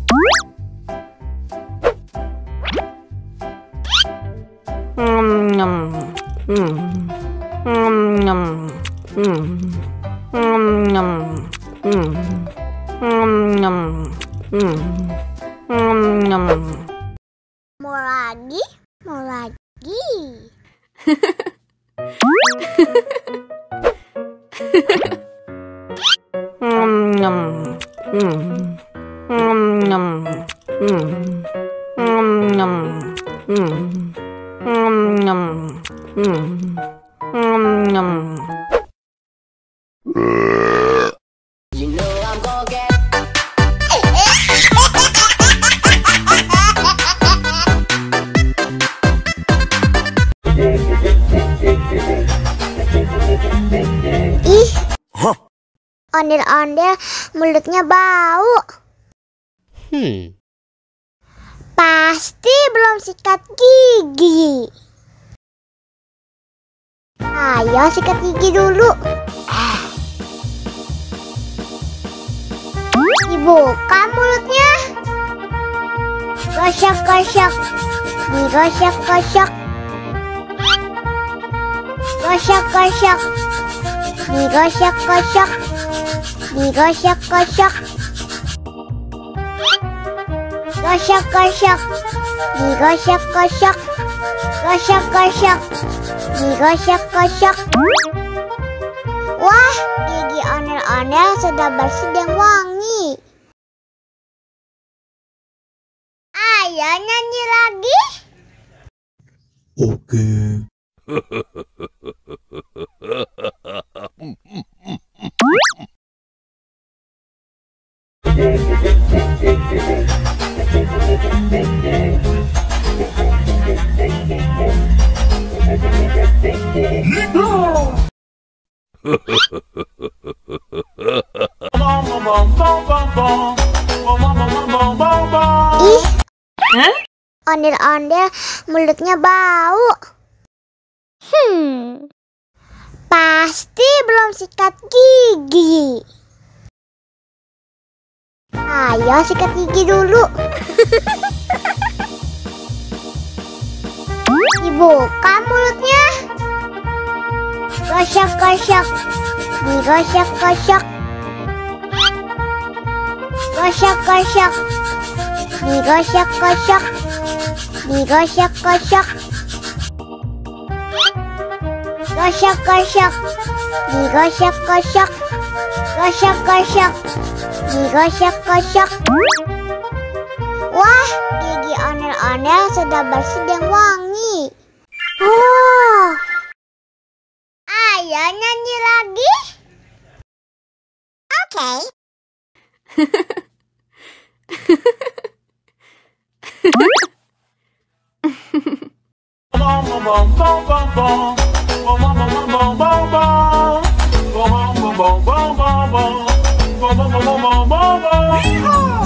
Mau lagi, mau lagi. You know I'm gonna get Ih, ondel-ondel mulutnya bau. Pasti belum sikat gigi. Ayo sikat gigi dulu. Dibuka mulutnya. Gosok-gosok. Digosok-gosok. Gosok-gosok. Digosok-gosok. Digosok-gosok. Gosok-gosok. Digosok-gosok. Gosok-gosok. Digosok-gosok. Wah, gigi ondel-ondel sudah bersih dan wangi. Ayo nyanyi lagi. Oke. Ih, ondel-ondel mulutnya bau. Pasti belum sikat gigi. Ayo sikat gigi dulu. Dibuka mulutnya. Gosok-gosok. Digosok-gosok. Gosok-gosok. Digosok-gosok. Digosok-gosok. Gosok-gosok. Digosok-gosok. Gosok-gosok. Digosok-gosok. Wah, gigi ondel-ondel sudah bersih dan wangi. Oh, ayo nyanyi lagi. Oke. Yeehaw!